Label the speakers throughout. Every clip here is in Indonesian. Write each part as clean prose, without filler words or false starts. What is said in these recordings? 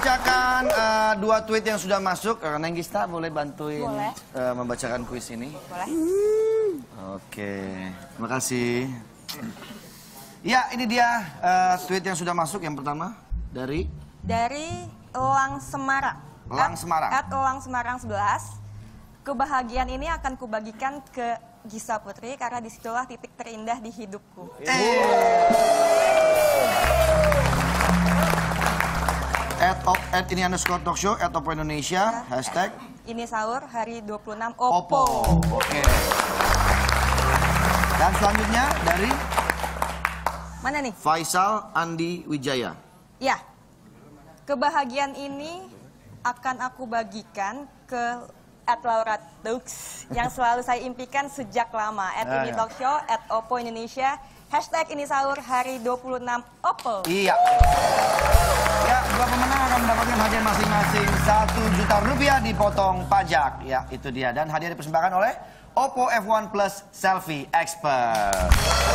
Speaker 1: membacakan dua tweet yang sudah masuk. Neng Gista boleh bantuin membacakan kuis ini?
Speaker 2: Boleh.
Speaker 1: Oke, terima kasih. Ya, ini dia tweet yang sudah masuk. Yang pertama dari
Speaker 2: Elang Semarang.
Speaker 1: Elang Semarang.
Speaker 2: Elang Semarang 11. Kebahagiaan ini akan kubagikan ke Gisa Putri karena disitulah titik terindah di hidupku.
Speaker 1: @ini_talkshow @Oppo Indonesia hashtag
Speaker 2: ini sahur hari 26 Oppo.
Speaker 1: Oke. Dan selanjutnya dari
Speaker 2: Mana nih?
Speaker 1: Faisal Andi Wijaya.
Speaker 2: Ya. Kebahagiaan ini akan aku bagikan ke @lauratux yang selalu saya impikan sejak lama. @ini_talkshow @Oppo Indonesia hashtag ini sahur hari 26 Oppo.
Speaker 1: Iya. Ya, dua pemenang akan mendapatkan hadiah masing-masing 1 juta rupiah dipotong pajak. Ya, itu dia. Dan hadiah dipersembahkan oleh Oppo F1 Plus Selfie Expert.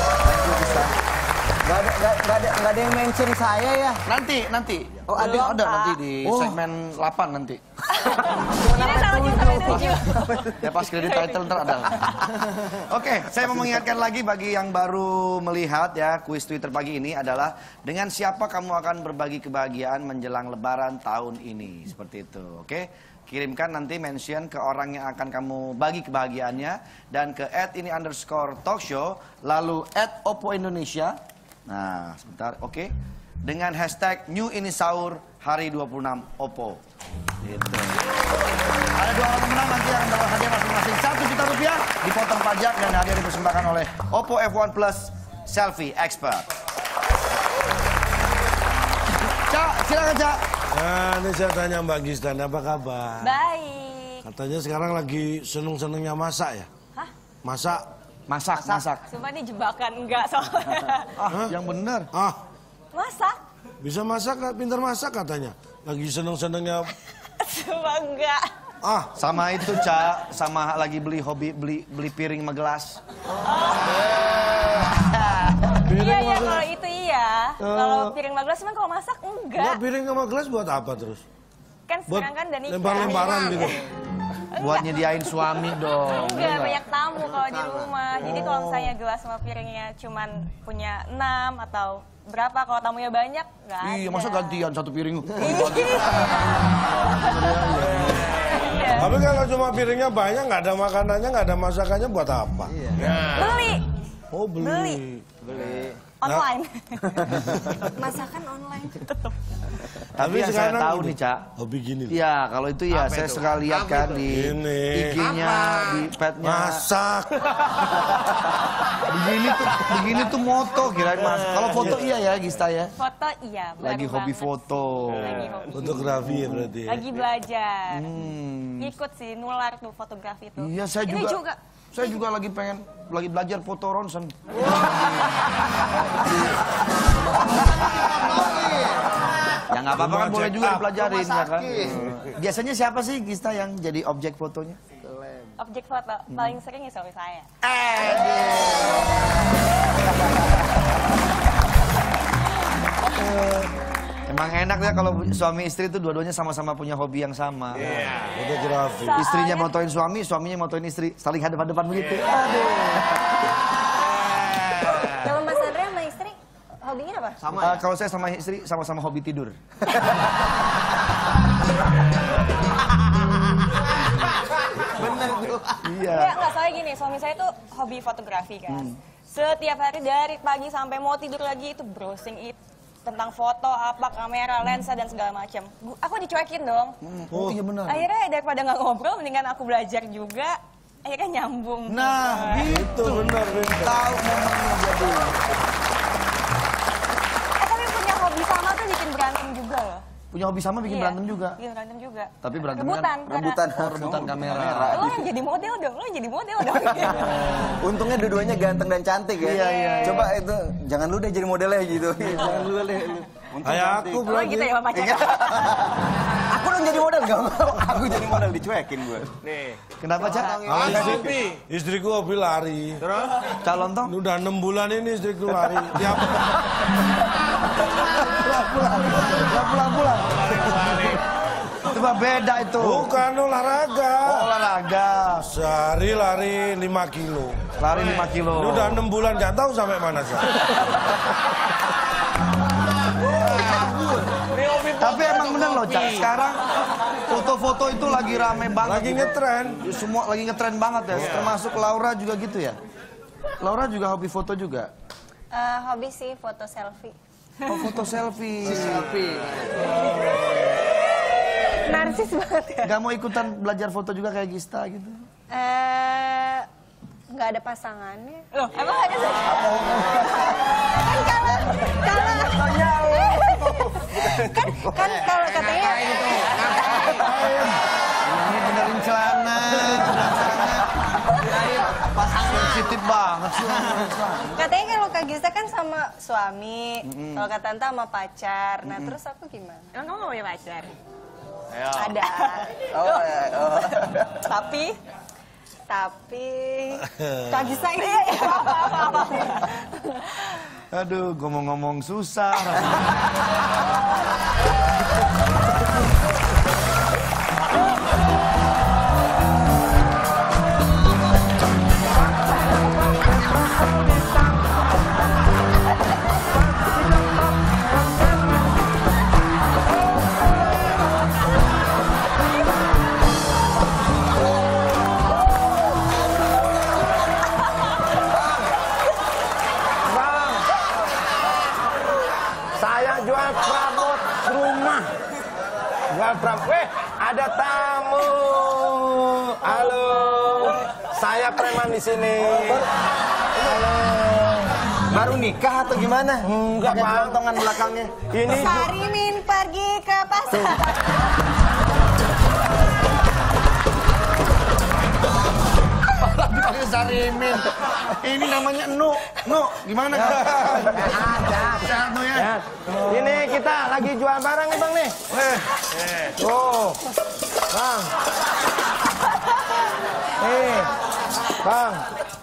Speaker 3: Gak ada yang mention saya ya.
Speaker 1: Nanti. Oh,
Speaker 2: Belum,
Speaker 1: ada
Speaker 2: Pak.
Speaker 1: nanti di segmen 8 nanti.
Speaker 2: Ini sampai 7.
Speaker 1: Ya pas kredit title ntar ada. Oke, saya mau mengingatkan lagi bagi yang baru melihat ya, kuis Twitter pagi ini adalah dengan siapa kamu akan berbagi kebahagiaan menjelang lebaran tahun ini. Seperti itu, oke? Kirimkan nanti mention ke orang yang akan kamu bagi kebahagiaannya dan ke @ini_talkshow lalu @Oppo Indonesia. Nah, sebentar, oke. Dengan hashtag New Ini Sahur hari 26 Oppo. Gitu. Ada dua orang pemenang nanti yang dapat hadiah masing-masing 1 juta rupiah dipotong pajak dan hadiah dipersembahkan oleh Oppo F1 Plus Selfie Expert. Cak, silakan Cak.
Speaker 4: Nah, ini saya tanya Mbak Gistan, apa kabar?
Speaker 2: Baik.
Speaker 4: Katanya sekarang lagi seneng-senengnya masak ya?
Speaker 2: Hah?
Speaker 1: Masak.
Speaker 2: Sumpah ini jebakan enggak soalnya.
Speaker 1: Yang bener.
Speaker 2: Masak?
Speaker 4: Bisa masak, pintar masak katanya. Lagi seneng-senengnya.
Speaker 2: Sumpah enggak.
Speaker 1: Sama itu Cak, sama lagi beli piring sama gelas.
Speaker 2: Iya, kalau itu iya. Kalau piring sama gelas, cuman kalau masak enggak.
Speaker 4: Enggak, piring sama gelas buat apa terus?
Speaker 2: Kan sekarang kan udah nikah.
Speaker 4: Lempar-lemparan gitu.
Speaker 1: Buat nyediain suami dong.
Speaker 2: Enggak, banyak tamu kalau di rumah. Jadi kalau misalnya gelas sama piringnya cuman punya 6 atau berapa, kalau tamunya banyak, enggak ada.
Speaker 1: Iya, masa gantian satu piring.
Speaker 2: Iya.
Speaker 4: Tapi kalau cuma piringnya banyak, nggak ada makanannya, nggak ada masakannya, buat apa?
Speaker 2: Beli.
Speaker 4: Oh, beli.
Speaker 2: Online. Masakan online.
Speaker 1: Tapi yang saya tahu nih Cak.
Speaker 4: Hobi gini.
Speaker 1: Iya, kalau itu ya saya suka lihat kan di IG-nya, di pet-nya.
Speaker 4: Masak.
Speaker 1: Begini tuh moto kirain Mas. Kalau foto iya ya Gista ya.
Speaker 2: Foto iya.
Speaker 1: Lagi hobi foto.
Speaker 2: Lagi hobi.
Speaker 4: Fotografi ya berarti.
Speaker 2: Lagi belajar. Ikut sih, nular tuh fotografi itu.
Speaker 1: Iya, saya juga lagi belajar foto ronsen. Ya nggak apa-apa kan, boleh juga dipelajarin ya kan. Biasanya siapa sih Gista yang jadi objek fotonya?
Speaker 2: Objek foto paling sering ya suami saya.
Speaker 1: Emang enak ya kalau suami istri itu dua-duanya sama-sama punya hobi yang sama.
Speaker 4: Fotografi.
Speaker 1: Istrinya motoin suami, suaminya motoin istri, saling hadap-hadapan begitu.
Speaker 2: Kalau Mas Andre sama istri hobinya apa?
Speaker 1: Sama. Kalau saya sama istri sama-sama hobi tidur.
Speaker 3: Bener tuh.
Speaker 1: Iya.
Speaker 2: Enggak, soalnya gini, suami saya tuh hobi fotografi kan. Setiap hari dari pagi sampai mau tidur lagi itu browsing tentang foto, apa, kamera, lensa dan segala macam. Aku dicuekin dong.
Speaker 1: Oh iya benar.
Speaker 2: Akhirnya daripada nggak ngobrol, mendingan aku belajar juga. Akhirnya nyambung.
Speaker 1: Nah,
Speaker 4: Itu benar.
Speaker 1: tahu momennya jadi.
Speaker 2: Tapi punya hobi sama tuh bikin berantem juga loh.
Speaker 1: Punya hobi sama bikin
Speaker 2: Iya,
Speaker 1: berantem juga.
Speaker 2: Bikin berantem juga.
Speaker 1: Tapi berantem
Speaker 2: Rebutan
Speaker 1: kamera.
Speaker 2: Lo yang jadi model dong, lo yang jadi model dong.
Speaker 3: Untungnya dua-duanya ganteng dan cantik ya.
Speaker 1: Iya.
Speaker 3: Coba itu, jangan lu deh jadi modelnya gitu. Jangan lu deh.
Speaker 4: Kayak aku
Speaker 2: Oh
Speaker 4: berarti.
Speaker 2: gitu ya Bapak Cak?
Speaker 3: Aku udah dong jadi modal. Gak mau. Aku jadi modal dicuekin gue.
Speaker 5: Nih.
Speaker 1: Kenapa, Cak?
Speaker 4: Istriku hobi lari.
Speaker 5: Terus?
Speaker 1: Calon toh?
Speaker 4: Udah 6 bulan ini istriku lari. Tiap
Speaker 1: Pulang. Coba beda itu.
Speaker 4: bukan olahraga.
Speaker 1: Oh, olahraga.
Speaker 4: Sehari lari 5 kilo.
Speaker 1: Lari 5 kilo.
Speaker 4: Ini udah 6 bulan nggak tahu sampai mana saya.
Speaker 1: Tapi emang bener loh, Cak. Sekarang foto-foto itu lagi rame banget.
Speaker 4: Lagi
Speaker 1: gitu.
Speaker 4: ngetren.
Speaker 1: Semua lagi ngetren banget ya. Termasuk Laura juga gitu ya. Laura juga hobi foto juga.
Speaker 6: Hobi sih foto selfie.
Speaker 1: Oh, foto selfie.
Speaker 6: Narsis banget ya.
Speaker 1: Gak mau ikutan belajar foto juga kayak Gista gitu.
Speaker 6: Nggak ada pasangannya.
Speaker 2: Loh, emang ada sih?
Speaker 6: Kan kalau katanya
Speaker 1: Ini benerin celana. Sensitif banget sih.
Speaker 6: katanya kalau Kak Gista kan sama suami, kalau Kak Tanta sama pacar. Nah terus aku gimana?
Speaker 2: Emang kamu gak punya pacar?
Speaker 6: Ada.
Speaker 2: Tapi
Speaker 6: Kak Gista ini
Speaker 1: Aduh, ngomong-ngomong susah.
Speaker 5: Saya jual perabot rumah. Jual perabot. Weh, ada tamu. Halo. Saya preman di sini. Halo.
Speaker 3: Baru nikah atau gimana?
Speaker 5: Enggak,
Speaker 3: Pakai
Speaker 5: Bang.
Speaker 3: pelotongan belakangnya.
Speaker 5: Ini
Speaker 6: Sarimin pergi ke pasar.
Speaker 1: Dipakai Sarimin. Ini namanya Nu. Gimana? Sehat Nu ya?
Speaker 5: ya. Ini kita lagi jual barang nih, Bang nih. Tuh. Bang. Nih. Bang.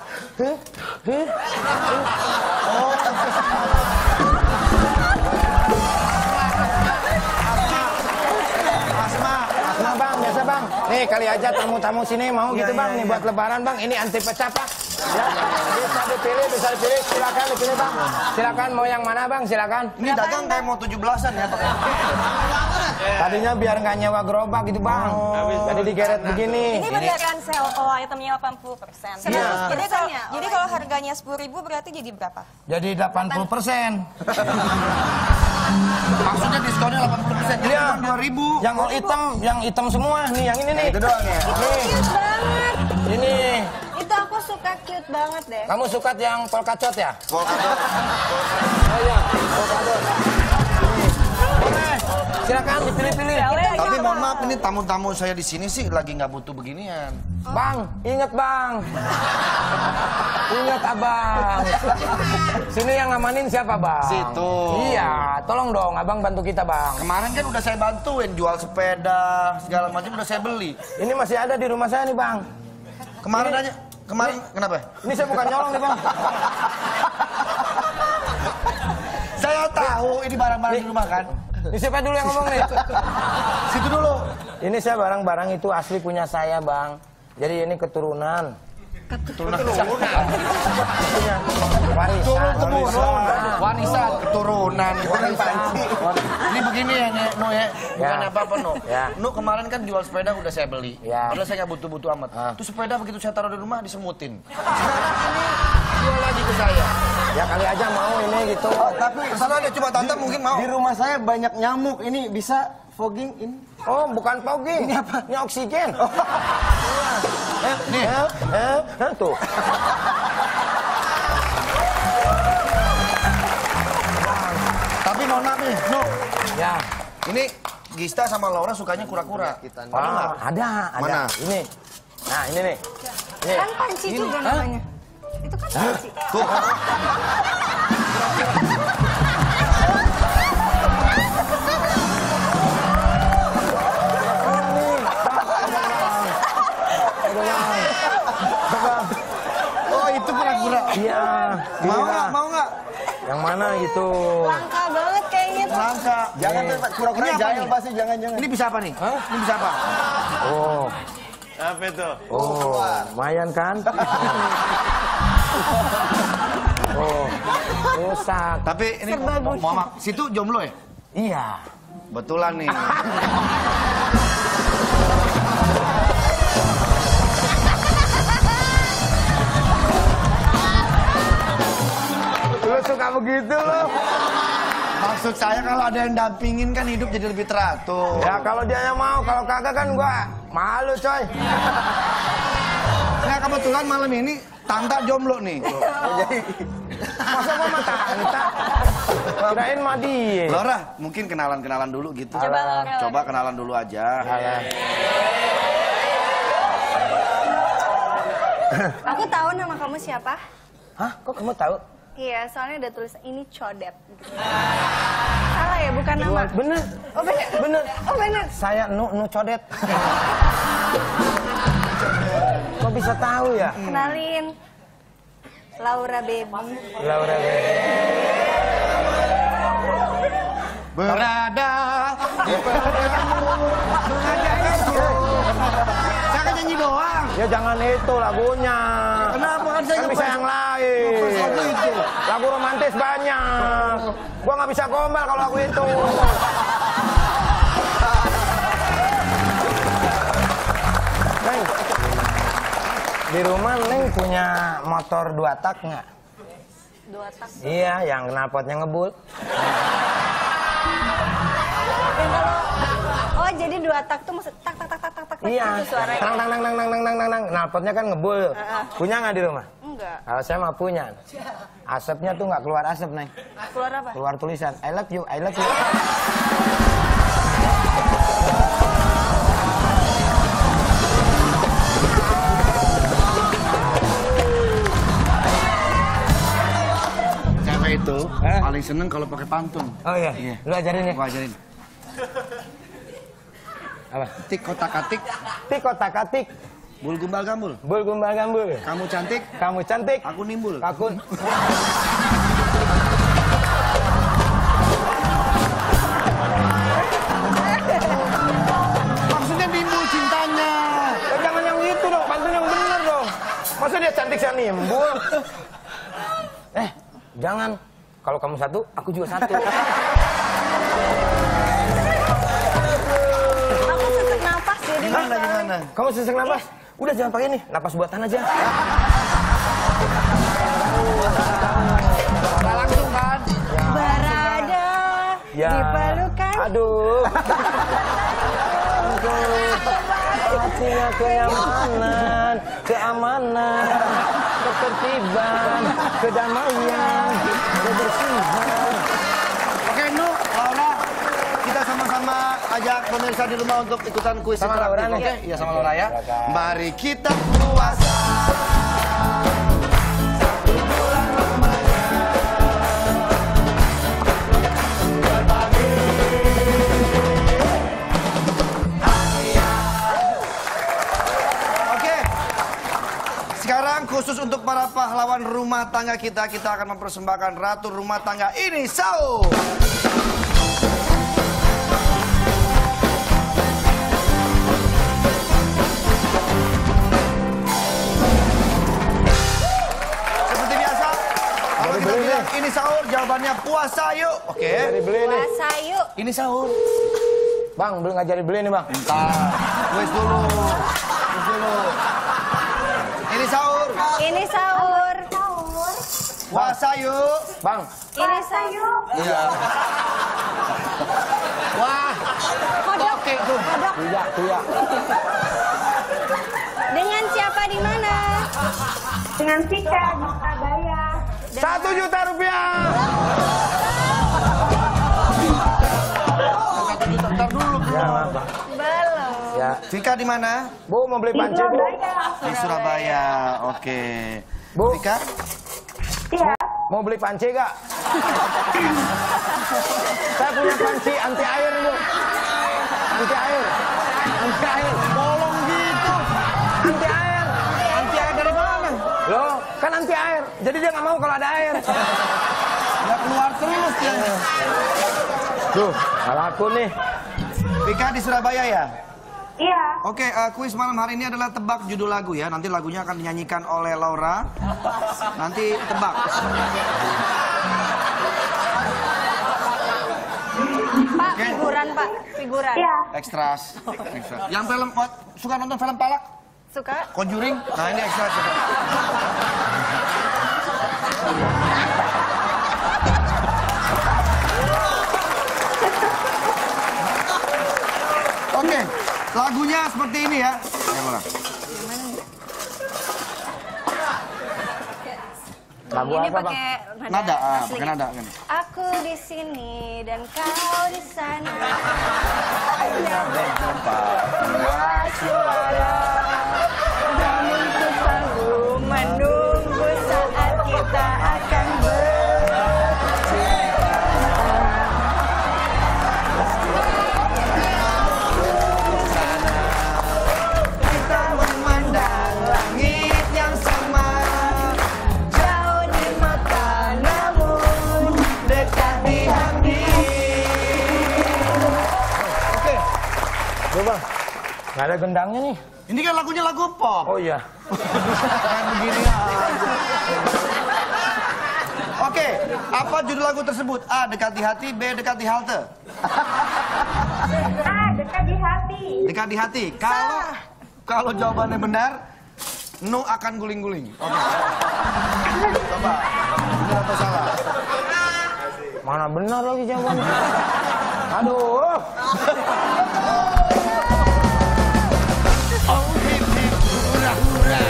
Speaker 5: Asma Bang, biasa Bang. Nih kali aja tamu-tamu sini mau gitu Bang. Nih buat lebaran Bang, ini anti pecah Pak. Ya, bisa dipilih. Silakan dipilih Bang. Silakan mau yang mana Bang, silakan.
Speaker 1: Ini dagang kayak mau 17-an ya.
Speaker 5: Tadinya biar nggak nyewa gerobak gitu Bang. Jadi digeret begini.
Speaker 2: ini beneran sale all itemnya 80%.
Speaker 1: Iya.
Speaker 2: Jadi kalau harganya 10.000 berarti jadi berapa?
Speaker 5: Jadi 80%.
Speaker 1: Maksudnya diskonnya 80%. Jadi
Speaker 5: Iya.
Speaker 1: cuma 2.000.
Speaker 5: Yang hitam semua nih, yang ini nih.
Speaker 3: Itu doang ya.
Speaker 5: Nih,
Speaker 6: Cute banget.
Speaker 5: ini.
Speaker 6: Itu aku suka cute banget deh.
Speaker 5: Kamu suka yang polkadot ya?
Speaker 1: Polkadot.
Speaker 5: Oh iya, polkadot. Boleh, silakan dipilih-pilih.
Speaker 1: Tapi mohon maaf, ini tamu-tamu saya di sini sih lagi nggak butuh beginian.
Speaker 5: Bang, ingat Bang. Ingat Abang. Sini yang ngamanin siapa Bang?
Speaker 1: Situ.
Speaker 5: Iya, tolong dong Abang bantu kita Bang.
Speaker 1: Kemarin kan udah saya bantuin jual sepeda segala macam udah saya beli.
Speaker 5: Ini masih ada di rumah saya nih Bang.
Speaker 1: Kemarin aja. Kemarin kenapa?
Speaker 5: Ini saya bukan nyolong nih Bang.
Speaker 1: Saya tahu ini barang-barang di rumah kan.
Speaker 5: Ini siapa dulu yang ngomong nih?
Speaker 1: Situ dulu.
Speaker 5: Ini saya barang-barang itu asli punya saya Bang. Jadi ini keturunan.
Speaker 1: Warisan keturunan. Ini begini ya Nu ya. Bukan
Speaker 5: Ya.
Speaker 1: apa-apa Nu.
Speaker 5: Ya.
Speaker 1: Nu kemarin kan jual sepeda udah saya beli.
Speaker 5: Ya.
Speaker 1: Padahal saya nggak butuh-butuh amat. Terus sepeda begitu saya taruh di rumah disemutin. Sekarang ini jual lagi ke saya.
Speaker 5: Ya kali aja mau ini gitu.
Speaker 3: Tapi
Speaker 1: Kesana deh coba Tante mungkin mau.
Speaker 3: di rumah saya banyak nyamuk. Ini bisa fogging ini.
Speaker 5: Oh, bukan fogging. Ini apa? Ini oksigen.
Speaker 1: Nih.
Speaker 5: Tuh.
Speaker 1: Tapi mohon maaf nih, Nu.
Speaker 5: Ya.
Speaker 1: Ini Gista sama Laura sukanya kura-kura.
Speaker 5: Ada.
Speaker 1: Mana?
Speaker 5: Ini. Nah, ini nih. Ini.
Speaker 6: Kan panci juga namanya. Itu kan panci.
Speaker 1: Tuh. itu pura-pura.
Speaker 5: Iya.
Speaker 1: Mau nggak? Mau nggak?
Speaker 5: Yang mana itu?
Speaker 6: Langka banget kayaknya tuh.
Speaker 1: Langka.
Speaker 3: Jangan pura-pura
Speaker 1: Ini apa
Speaker 3: jahil
Speaker 1: nih?
Speaker 3: pasti jangan.
Speaker 1: Ini bisa apa nih? Ini bisa apa?
Speaker 5: Oh,
Speaker 4: Apa itu?
Speaker 5: oh, lumayan kan? Oh, rusak.
Speaker 1: Tapi ini Mama, situ jomblo ya?
Speaker 5: Iya.
Speaker 1: Betulan nih.
Speaker 5: Lu suka begitu lo?
Speaker 1: Maksud saya kalau ada yang dampingin kan hidup jadi lebih teratur.
Speaker 5: Ya kalau dia yang mau, kalau kagak kan gua malu coy.
Speaker 1: Nah kebetulan malam ini Tanta jomblo nih.
Speaker 5: Masa gua sama Tanta? Kirain mah dia.
Speaker 1: Laura, mungkin kenalan-kenalan dulu gitu.
Speaker 2: Coba, Laura.
Speaker 1: Coba kenalan dulu aja.
Speaker 6: Aku tahu nama kamu siapa?
Speaker 5: Hah? Kok kamu tahu?
Speaker 6: Iya, soalnya ada tulis ini Codet. Salah ya, bukan nama.
Speaker 5: Bener.
Speaker 6: Oh bener.
Speaker 5: Bener.
Speaker 6: Oh bener.
Speaker 5: Saya Nu Codet. Kok bisa tahu ya?
Speaker 6: Kenalin, Laura Baby.
Speaker 5: Laura
Speaker 1: Berada di saya kan nyanyi doang.
Speaker 5: Ya jangan itu lagunya.
Speaker 1: Kenapa kan saya
Speaker 5: Kan bisa yang lain.
Speaker 1: lagu itu?
Speaker 5: Lagu romantis banyak. Gua nggak bisa gombal kalau lagu itu. Neng, di rumah Neng punya motor 2 tak nggak?
Speaker 6: 2 tak.
Speaker 5: Iya, yang knalpotnya ngebul.
Speaker 6: Oh jadi 2 tak tuh maksud tak tak tak tak tak tak
Speaker 5: Iya.
Speaker 6: gitu suaranya.
Speaker 5: Tang tang tang tang tang tang tang. Knalpotnya kan ngebul. Punya nggak di rumah?
Speaker 6: Enggak.
Speaker 5: Kalau saya mah punya. Asapnya tuh nggak keluar asap, Neng.
Speaker 6: Keluar apa?
Speaker 5: Keluar tulisan I love you, I love you.
Speaker 1: Cewek itu paling seneng kalau pakai pantun.
Speaker 5: Oh iya. Lu ajarin ya.
Speaker 1: Gua ajarin.
Speaker 5: Apa?
Speaker 1: Tik kotak katik,
Speaker 5: Tik kotak katik,
Speaker 1: bul gumbal gambul.
Speaker 5: bul gumbal gambul.
Speaker 1: Kamu cantik,
Speaker 5: Kamu cantik,
Speaker 1: aku nimbul.
Speaker 5: aku.
Speaker 1: Maksudnya nimbul cintanya.
Speaker 5: Ya, jangan yang gitu dong, pantun yang bener dong. Masa dia cantik saya nimbul? Jangan. Kalau kamu satu, aku juga satu.
Speaker 6: Aku sesak napas jadi
Speaker 1: Gimana gimana?
Speaker 5: Kamu sesak napas? Udah jangan pakai nih, napas buatan aja.
Speaker 1: Nah, langsung kan?
Speaker 6: berada
Speaker 5: Ya.
Speaker 6: di pelukan.
Speaker 5: Aduh. Artinya kenyamanan, keamanan, ketertiban, kedamaian, kebersihan.
Speaker 1: Oke, Nu, Laura, kita sama-sama ajak pemirsa di rumah untuk ikutan kuis
Speaker 5: Sama
Speaker 1: interaktif,
Speaker 5: Laura nih.
Speaker 1: oke? Iya, sama Laura ya. Mari kita puasa. Oke. Sekarang khusus untuk para pahlawan rumah tangga kita akan mempersembahkan Ratu Rumah Tangga ini Sau. Seperti biasa, kalau kita bilang ini sahur, jawabannya puasa yuk. Oke.
Speaker 5: Jadi beli nih.
Speaker 6: Puasa yuk.
Speaker 1: Ini sahur.
Speaker 5: Bang, belum ngajarin beli nih bang.
Speaker 1: Bentar. Kuis dulu. Kuis dulu. Ini sahur.
Speaker 6: Ini sahur.
Speaker 1: Puasa yuk.
Speaker 5: Bang,
Speaker 6: Ini sahur.
Speaker 1: Iya. Wah. Oke tuh.
Speaker 5: tuya.
Speaker 6: Dengan siapa di mana? Dengan Tika di Surabaya.
Speaker 5: 1 juta rupiah.
Speaker 1: Ntar dulu.
Speaker 5: Ya, maaf, bang.
Speaker 6: Belum.
Speaker 5: Ya.
Speaker 1: Vika di mana?
Speaker 5: Bu mau beli panci bu?
Speaker 1: Di Surabaya. Oke.
Speaker 5: Bu.
Speaker 1: Vika?
Speaker 5: Mau beli panci gak? Saya punya panci anti air bu. Anti air. Anti air.
Speaker 1: Tolong gitu.
Speaker 5: Anti air.
Speaker 1: Anti air dari mana?
Speaker 5: Loh, Kan anti air. Jadi dia nggak mau kalau ada air.
Speaker 1: Nggak keluar terus dia.
Speaker 5: Tuh, salah aku nih.
Speaker 1: Vika di Surabaya ya?
Speaker 7: Iya.
Speaker 1: Oke, kuis malam hari ini adalah tebak judul lagu ya. Nanti lagunya akan dinyanyikan oleh Laura. Nanti tebak.
Speaker 6: Pak, figuran Pak, figuran.
Speaker 7: Iya.
Speaker 1: Ekstras. Yang film, suka nonton film Palak?
Speaker 6: Suka?
Speaker 1: Conjuring? Nah ini ekstras. Oke, lagunya seperti ini ya. Ayo mulai.
Speaker 5: Lagu
Speaker 6: Ini
Speaker 5: apa, Bang?
Speaker 6: pakai
Speaker 1: Nada,
Speaker 6: asli.
Speaker 1: pakai nada kan.
Speaker 6: Aku di sini dan kau di sana. Suara namun ku sanggup menunggu saat kita akan
Speaker 1: Kita memandang langit yang sama, jauh di mata namun dekat di hati. Oke,
Speaker 5: Coba. Nggak ada gendangnya nih.
Speaker 1: ini kan lagunya lagu pop.
Speaker 5: Oh iya.
Speaker 1: Kayak begini aja. Oke, apa judul lagu tersebut? A. Dekat di hati, B. Dekat di halte.
Speaker 7: Dekat di hati.
Speaker 1: Dekat di hati. Kalau jawabannya benar, no akan guling-guling. Oke. Coba, benar atau salah?
Speaker 5: Mana benar lagi jawabannya? Aduh.
Speaker 1: Oh, hip hip hura-hura.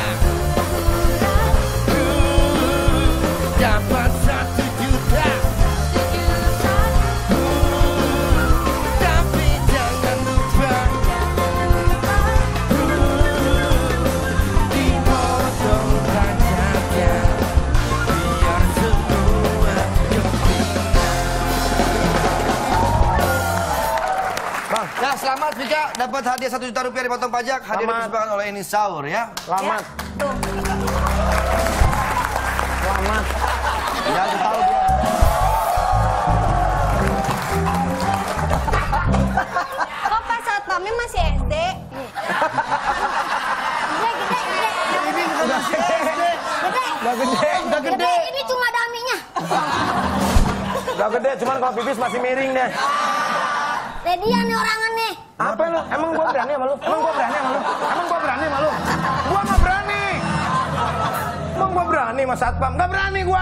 Speaker 1: Dapat 1 juta. Tapi jangan lupa dipotong pajaknya biar semua
Speaker 5: Bang,
Speaker 1: Nah, selamat Vika, dapat hadiah 1 juta rupiah dipotong pajak. Hadiah
Speaker 5: Selamat.
Speaker 1: dipersembahkan oleh Ini Sahur ya.
Speaker 5: selamat. Selamat.
Speaker 1: Ya, aku tahu dia.
Speaker 6: Kok Pak Satpamnya masih SD?
Speaker 1: Ini bukan masih SD.
Speaker 5: Udah gede.
Speaker 1: Udah gede.
Speaker 6: Ini cuma daminya.
Speaker 5: Udah gede, cuman kalau pipis masih miring deh.
Speaker 6: Dedian nih orangan nih.
Speaker 5: Apa lu? Emang gua berani sama lu? Emang gua berani sama lu? Emang gua berani sama lu? Gua nggak berani. Emang gua berani sama satpam? Nggak berani gua.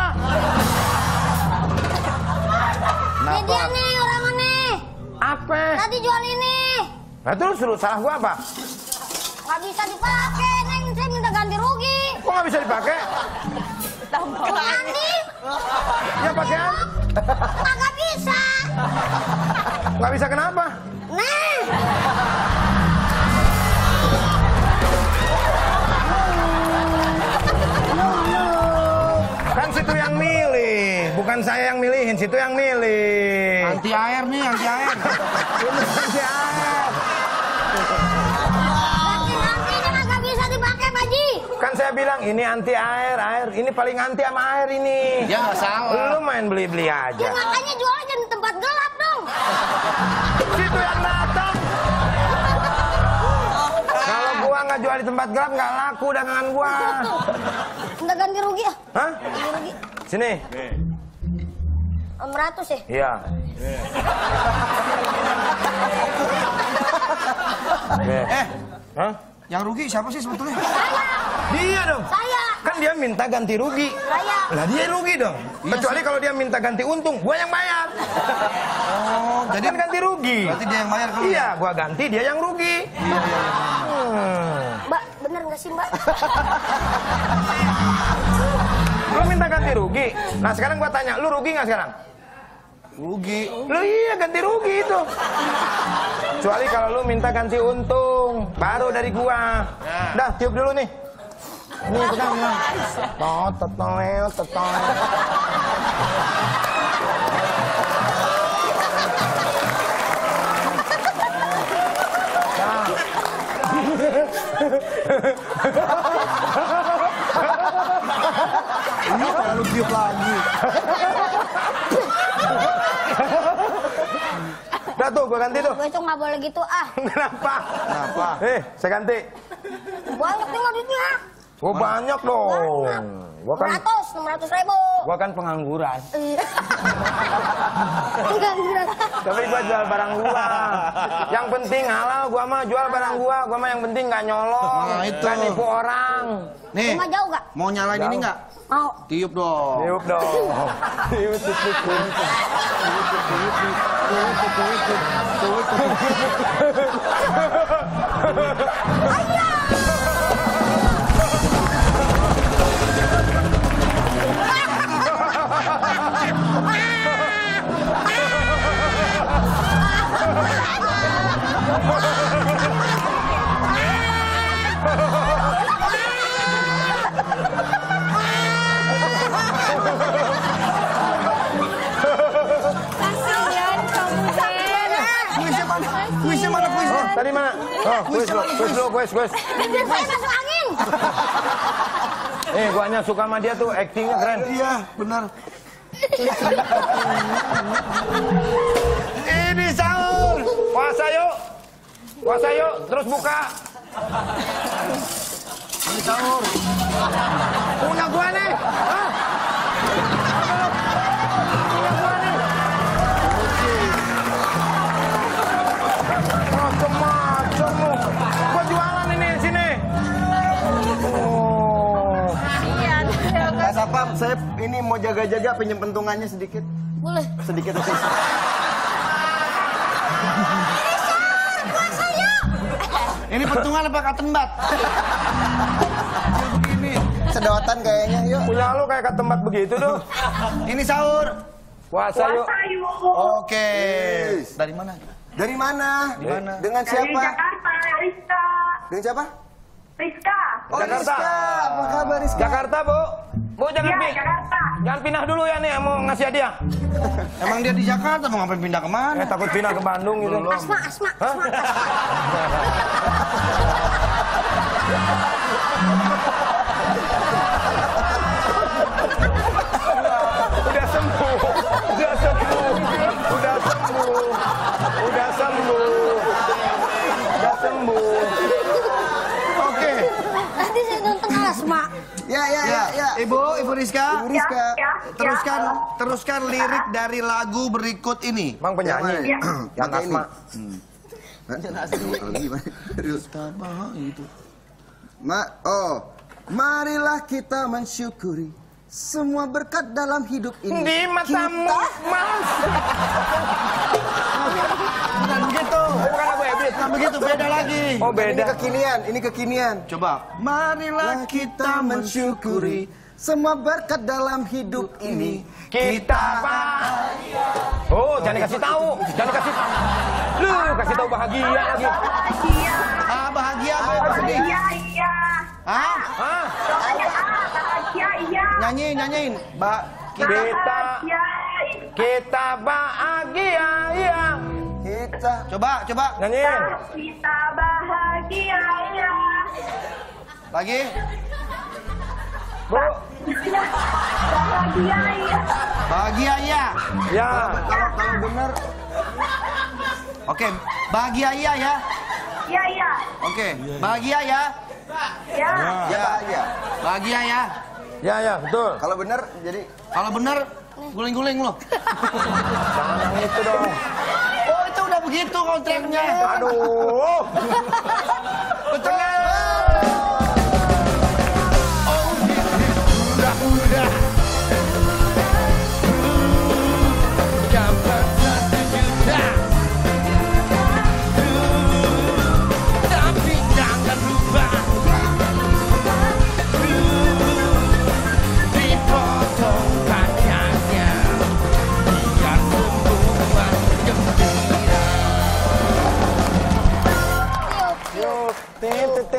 Speaker 6: Dedian nih orangan nih.
Speaker 5: Apa?
Speaker 6: Tadi jual ini.
Speaker 5: Nah terus lu salah gua apa?
Speaker 6: Nggak bisa dipakai, Neng. Saya minta ganti rugi.
Speaker 5: Kok nggak bisa dipakai?
Speaker 6: Ganti.
Speaker 5: Ya pakaian.
Speaker 6: Nggak bisa.
Speaker 5: Nggak bisa kenapa?
Speaker 6: Neng.
Speaker 5: Kan situ yang milih, bukan saya yang milihin, situ yang milih.
Speaker 1: Anti air nih, anti air.
Speaker 5: Ini anti air.
Speaker 6: Ganti ini nggak bisa dipakai, Pak Ji.
Speaker 5: Kan saya bilang ini anti air, ini paling anti sama air ini.
Speaker 1: Ya nggak salah.
Speaker 5: Lu main beli-beli
Speaker 6: Ya
Speaker 5: aja.
Speaker 6: makanya jualnya di tempat gelap dong.
Speaker 5: Situ yang datang. Kalau gua nggak jual di tempat gelap nggak laku dagangan gua.
Speaker 6: Minta ganti rugi ya?
Speaker 5: Hah?
Speaker 6: Ganti rugi.
Speaker 5: Sini.
Speaker 6: 600 ya?
Speaker 5: Iya. Hah?
Speaker 1: Yang rugi siapa sih sebetulnya?
Speaker 6: Saya.
Speaker 5: Dia dong.
Speaker 6: Saya.
Speaker 5: Kan dia minta ganti rugi.
Speaker 6: Saya.
Speaker 5: Lah dia rugi dong. Kecuali kalau dia minta ganti untung, gua yang bayar.
Speaker 1: Oh,
Speaker 5: Jadi
Speaker 1: jadi
Speaker 5: kan ganti rugi.
Speaker 1: berarti dia yang bayar kalau
Speaker 5: Iya, gua ganti, dia yang rugi.
Speaker 6: Mbak, bener nggak sih Mbak?
Speaker 5: Lu minta ganti rugi. Nah sekarang gua tanya, lu rugi nggak sekarang?
Speaker 1: rugi.
Speaker 5: Lu iya ganti rugi itu. Kecuali kalau lu minta ganti untung, baru dari gua. Dah tiup dulu nih. Ini pegang. Totot.
Speaker 1: lu tiup lagi.
Speaker 5: Udah tuh, gua ganti tuh.
Speaker 8: Besok nggak boleh gitu ah.
Speaker 5: Kenapa?
Speaker 1: Kenapa?
Speaker 5: Saya ganti.
Speaker 8: Banyak nih duitnya.
Speaker 5: Gua banyak dong. Gua kan
Speaker 8: 600.000.
Speaker 5: Gua kan pengangguran.
Speaker 8: Enggak.
Speaker 5: Tapi gua jual barang gua. Yang penting halal, gua mah jual barang gua. Gua mah yang penting nggak nyolong,
Speaker 1: Nah, itu.
Speaker 5: nggak nipu orang.
Speaker 1: Nih,
Speaker 8: Rumah jauh gak?
Speaker 1: mau nyalain ini nggak?
Speaker 8: Mau.
Speaker 1: Tiup dong.
Speaker 5: Tiup dong. Tiup.
Speaker 8: Kasihan kamu, Den.
Speaker 1: Kuisnya mana kuisnya?
Speaker 5: Tadi mana? Oh, kuis lo.
Speaker 8: Bibir saya masuk angin.
Speaker 5: Gua hanya suka sama dia tuh, actingnya keren.
Speaker 1: Iya, benar. Ini sahur.
Speaker 5: Puasa yuk, terus buka.
Speaker 1: Ini sahur.
Speaker 5: Punya gua nih. Hah? Punya gua nih. Macem-macem lu. Gua jualan ini di sini. Oh.
Speaker 3: Pak Sapam, saya ini mau jaga-jaga pinjam pentungannya sedikit.
Speaker 8: Boleh.
Speaker 3: Sedikit aja.
Speaker 1: Ini pentungan apa cotton bud? Begini.
Speaker 3: Sedotan kayaknya, yuk.
Speaker 5: Punya lu kayak ketempat begitu tuh.
Speaker 1: Ini sahur.
Speaker 5: Puasa yuk.
Speaker 1: Oke. Dari mana?
Speaker 3: Dari mana?
Speaker 1: Di mana?
Speaker 3: Dengan
Speaker 7: Dari
Speaker 3: siapa?
Speaker 7: Jakarta, Rizka.
Speaker 3: Dengan siapa?
Speaker 7: Rizka.
Speaker 3: Oh,
Speaker 5: Jakarta.
Speaker 3: Rizka. Apa kabar Rizka?
Speaker 5: Jakarta, Bu. Bu jangan
Speaker 7: Iya, Jakarta.
Speaker 5: jangan pindah dulu ya nih, mau ngasih hadiah.
Speaker 1: Emang dia di Jakarta mau ngapain pindah kemana?
Speaker 5: Takut pindah ke Bandung gitu.
Speaker 8: Asma.
Speaker 5: Udah sembuh.
Speaker 1: Oke.
Speaker 8: Nanti saya nonton Asma.
Speaker 3: Ya.
Speaker 1: Ibu Rizka.
Speaker 3: Ibu Rizka.
Speaker 7: Ya.
Speaker 1: Teruskan lirik dari lagu berikut ini.
Speaker 5: Bang penyanyi. Yang
Speaker 3: Pakai ini.
Speaker 5: Asma.
Speaker 1: Itu.
Speaker 3: Marilah kita mensyukuri semua berkat dalam hidup ini.
Speaker 5: Di matamu, Mas.
Speaker 1: Bukan begitu.
Speaker 5: Bukan lagu Ebit.
Speaker 1: Bukan begitu, beda lagi.
Speaker 5: Oh, beda.
Speaker 3: Ini kekinian.
Speaker 1: Coba. Marilah kita mensyukuri
Speaker 3: semua berkat dalam hidup ini.
Speaker 5: Kita bahagia. Oh, jangan dikasih tahu. Jangan dikasih. Lu kasih tahu bahagia lagi.
Speaker 7: Bahagia.
Speaker 1: Bahagia apa sedih?
Speaker 7: Bahagia, iya.
Speaker 1: Hah?
Speaker 5: Hah?
Speaker 7: Pokoknya bahagia, iya.
Speaker 1: Nyanyiin.
Speaker 5: Kita bahagia, iya.
Speaker 3: Kita.
Speaker 1: Coba.
Speaker 5: Nyanyiin.
Speaker 7: Kita bahagia, iya.
Speaker 1: Lagi.
Speaker 5: Bu.
Speaker 7: Bahagia, iya.
Speaker 1: Bahagia ya.
Speaker 5: Ya.
Speaker 3: Kalau benar.
Speaker 1: Oke, bahagia iya ya.
Speaker 7: Iya, iya.
Speaker 1: Oke, bahagia ya.
Speaker 7: Ya.
Speaker 3: Ya bahagia.
Speaker 1: Bahagia ya.
Speaker 5: Ya, betul.
Speaker 3: Kalau benar jadi
Speaker 1: Kalau bener guling-guling lo.
Speaker 5: Jangan yang itu dong.
Speaker 1: Oh, itu udah begitu kontraknya.
Speaker 5: Aduh.
Speaker 1: Betul.
Speaker 5: Udah. Dapat 1 juta. Tapi jangan lupa dipotong pajaknya biar semua gembira. Yuk,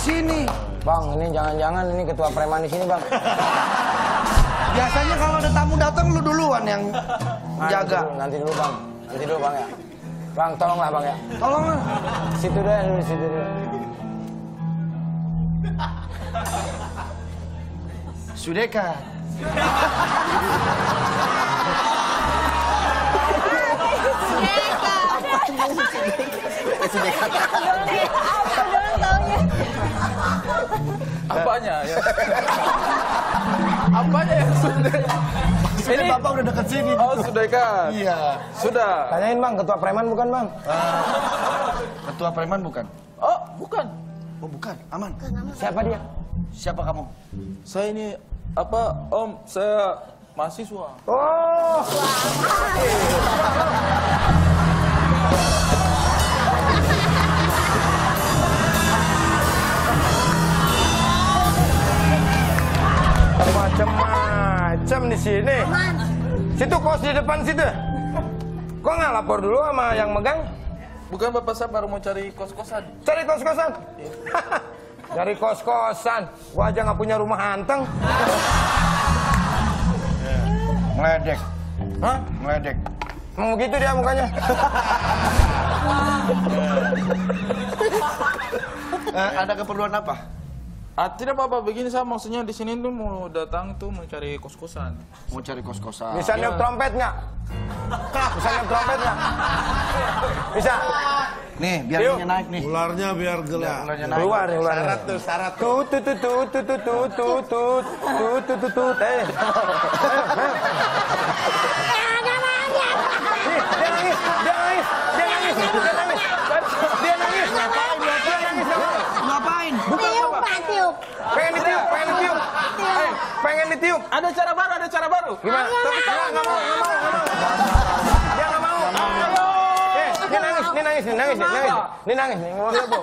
Speaker 1: sini.
Speaker 5: Bang, ini jangan-jangan ini ketua preman di sini, Bang.
Speaker 1: Biasanya kalau ada tamu datang lu duluan yang jaga.
Speaker 5: Nanti dulu, Bang. Nanti dulu, Bang ya. Bang, tolonglah, Bang ya.
Speaker 1: Tolonglah.
Speaker 5: Situ deh, dulu situ dulu.
Speaker 1: Sudeka.
Speaker 9: Apanya ya? Apanya ya sudah?
Speaker 1: Ini Bapak udah deket sini.
Speaker 9: Oh, sudah kan?
Speaker 1: Iya.
Speaker 9: Sudah.
Speaker 5: Tanyain, Bang, ketua preman bukan, Bang?
Speaker 1: Ketua preman bukan?
Speaker 9: Oh, bukan.
Speaker 1: Oh, bukan. Aman.
Speaker 5: Siapa dia?
Speaker 1: Siapa kamu?
Speaker 9: Saya ini apa, Om? Saya mahasiswa.
Speaker 5: Oh. Macam-macam di sini. Situ kos di depan situ. Kok nggak lapor dulu sama yang megang?
Speaker 9: Bukan, Bapak, saya baru mau cari kos-kosan.
Speaker 5: Cari kos-kosan? Cari kos-kosan? Gua aja nggak punya rumah anteng.
Speaker 1: Ngeledek.
Speaker 5: Hah?
Speaker 1: Ngeledek.
Speaker 5: Emang begitu dia mukanya?
Speaker 1: Ada keperluan apa?
Speaker 9: Tidak, Bapak, begini saya maksudnya di sini tuh mau datang tuh mau cari kos-kosan.
Speaker 1: Mau cari kos-kosan.
Speaker 5: Bisa niup trompet nggak? Bisa niup trompet nggak? Bisa?
Speaker 1: Nih, biar
Speaker 5: Yuk.
Speaker 1: ini naik nih.
Speaker 4: Ularnya biar gelap.
Speaker 1: Ularnya naik.
Speaker 5: Keluar nih ularnya.
Speaker 4: Syarat tuh, syarat.
Speaker 5: Tut tut tut tut tut tut tut tut tut tut tut tut. Dia nangis, dia nangis, dia nangis, dia nangis, dia nangis. Ngapain dia? Dia nangis.
Speaker 1: Ngapain?
Speaker 8: Tiup, Pak, tiup.
Speaker 5: Pengen ditiup, pengen ditiup. Pengen ditiup.
Speaker 9: Ada cara baru, ada cara baru.
Speaker 5: Gimana? Nggak mau. Dia nggak mau. Ini nangis, ini nangis, ini nangis, ini nangis, ini nangis, ini ngomong apa?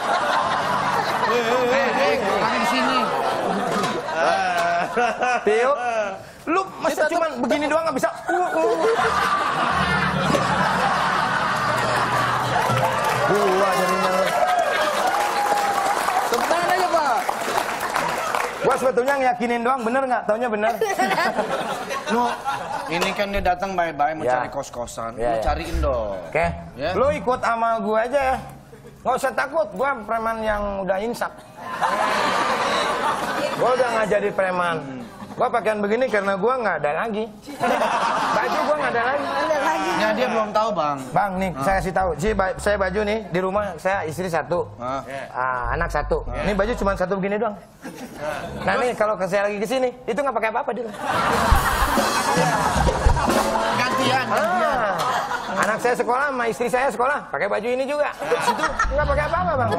Speaker 1: Orangnya di sini.
Speaker 5: Tiup. Lu masa cuman begini doang nggak bisa? Gua jadinya.
Speaker 9: Tepuk tangan aja, Pak.
Speaker 5: Gua sebetulnya ngeyakinin doang, bener nggak? Taunya bener.
Speaker 1: Lu, ini kan dia datang baik-baik mau
Speaker 5: Ya.
Speaker 1: cari kos-kosan.
Speaker 5: Ya,
Speaker 1: Lu
Speaker 5: ya.
Speaker 1: cariin dong.
Speaker 5: Oke.
Speaker 1: Ya.
Speaker 5: Lu ikut sama gua aja ya. Nggak usah takut, gua preman yang udah insaf. Gua udah nggak jadi preman. Gua pakaian begini karena gua nggak ada lagi. Baju gua nggak ada lagi.
Speaker 1: Ya, dia belum tahu, Bang.
Speaker 5: Bang, nih saya kasih tahu. Saya baju nih di rumah saya istri satu, anak satu. Ini baju cuma satu begini doang. Nah nih kalau saya lagi kesini, itu nggak pakai apa-apa dia.
Speaker 1: Gantian.
Speaker 5: Anak saya sekolah, sama istri saya sekolah, pakai baju ini juga. Situ nggak pakai apa-apa, Bang.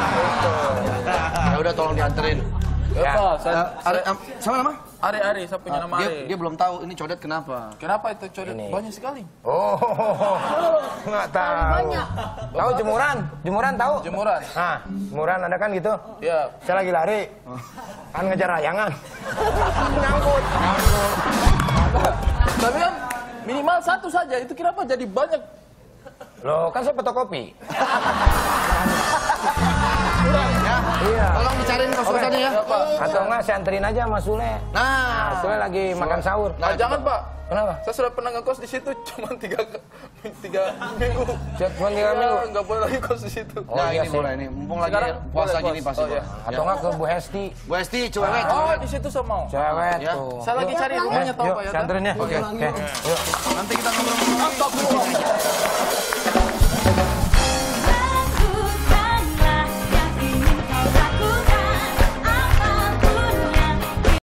Speaker 1: Ya udah, tolong dianterin.
Speaker 9: Ya, Pak, saya
Speaker 1: Sama nama?
Speaker 9: Ari, saya punya nama Ari.
Speaker 1: Dia belum tahu ini codet kenapa.
Speaker 9: Kenapa itu codet
Speaker 5: Ini.
Speaker 9: banyak sekali?
Speaker 5: Oh, nggak tahu. Tahu jemuran? Jemuran tahu?
Speaker 9: Jemuran.
Speaker 5: Nah, jemuran ada kan gitu?
Speaker 9: Ya,
Speaker 5: Saya lagi lari, kan ngejar layangan. Nyangkut.
Speaker 9: tapi kan minimal satu saja. Itu kenapa jadi banyak?
Speaker 5: Loh, kan saya fotokopi.
Speaker 1: Ya.
Speaker 5: Iya.
Speaker 1: Tolong dicariin kos-kosannya ya.
Speaker 9: Ya, Pak.
Speaker 5: Atau enggak saya anterin aja sama Sule.
Speaker 1: Nah,
Speaker 5: Sule lagi makan sahur.
Speaker 9: Nah, jangan, Pak.
Speaker 5: Kenapa?
Speaker 9: Saya sudah pernah ngekos di situ cuma 3 minggu.
Speaker 5: Cuma 3 minggu.
Speaker 9: Ya, nggak boleh lagi kos di situ.
Speaker 1: Nah,
Speaker 5: iya
Speaker 1: ini
Speaker 5: sih.
Speaker 1: boleh nih. Mumpung lagi
Speaker 9: Sekarang
Speaker 1: puasa
Speaker 9: boleh,
Speaker 1: gini
Speaker 9: Bos.
Speaker 1: pasti.
Speaker 9: Oh, iya.
Speaker 5: Atau enggak ke Bu Hesti.
Speaker 1: Bu Esti, cewek.
Speaker 9: Oh, di situ saya mau.
Speaker 5: Cewek
Speaker 1: Ya.
Speaker 5: tuh.
Speaker 9: Saya lagi cari rumahnya, tahu
Speaker 5: Yuk,
Speaker 9: Pak ya.
Speaker 5: saya anterin ya. Oke. Yuk.
Speaker 1: Nanti kita ngobrol.